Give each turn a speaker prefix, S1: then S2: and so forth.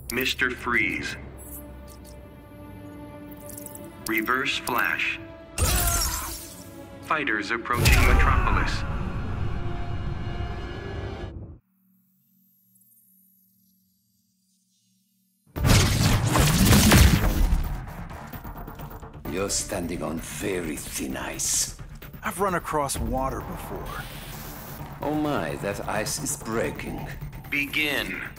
S1: Mr. Freeze. Reverse Flash. Fighters approaching Metropolis.
S2: You're standing on very thin ice.
S3: I've run across water before.
S2: Oh my, that ice is breaking.
S1: Begin.